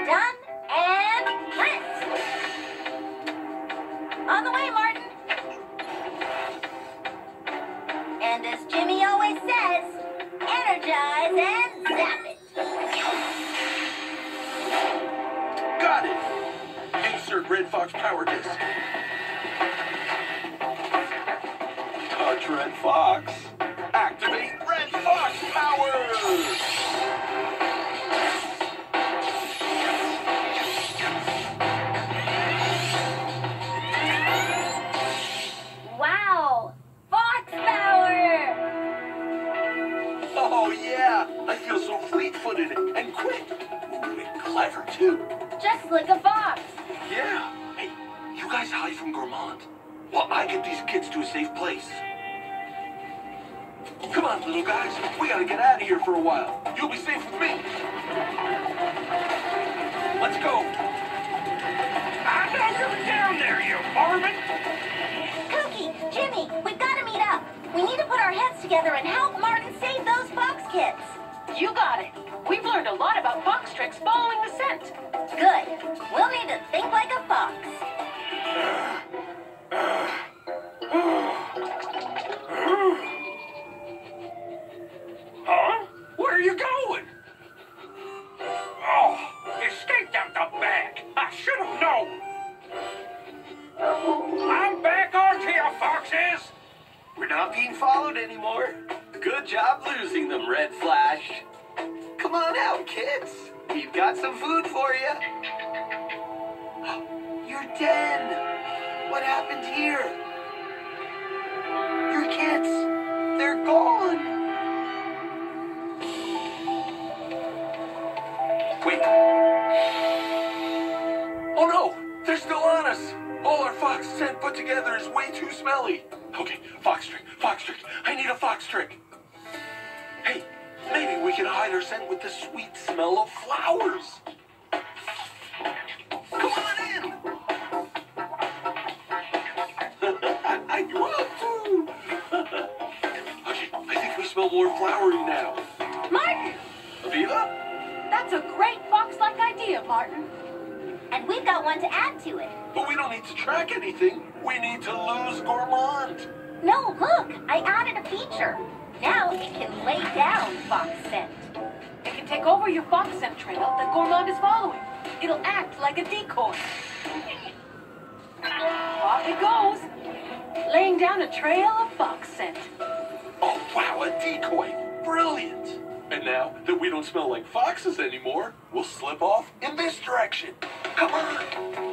Done and print. On the way, Martin. And as Jimmy always says, energize and zap it. Got it. Insert Red Fox power disc. Touch Red Fox. Activate Red Fox power. Wow! Fox power! Oh, yeah. I feel so fleet-footed and quick. Ooh, and clever, too. Just like a fox. Yeah. Hey, you guys hide from Gourmand while I get these kids to a safe place. Come on, little guys. We gotta get out of here for a while. You'll be safe with me. Let's go. I'm not coming down there, you varmint! Koki, Jimmy, we've got to meet up. We need to put our heads together and help Martin save those fox kids. You got it. We've learned a lot about fox tricks following the scent. Good. We'll need to think like a fox. Huh? Where are you going? Oh, escaped out the back. I should have known. I'm back onto you, foxes. We're not being followed anymore. Good job losing them, Red Flash. Come on out, kids. We've got some food for you. Your den. What happened here? Your kids. They're gone. Wait. Oh no! They're still on us! All our fox scent put together is way too smelly. Okay, fox trick, fox trick. I need a fox trick. Hey, maybe we can hide our scent with the sweet smell of flowers. Come on in! Okay, I think we smell more flowery now. Martin! Aviva? That's a great fox-like idea, Martin. And we've got one to add to it. But we don't need to track anything. We need to lose Gourmand. No, look, I added a feature. Now it can lay down fox scent. It can take over your fox scent trail that Gourmand is following. It'll act like a decoy. Off it goes, laying down a trail of fox scent. Oh, wow, a decoy. Brilliant. And now that we don't smell like foxes anymore, we'll slip off in this direction. Come on.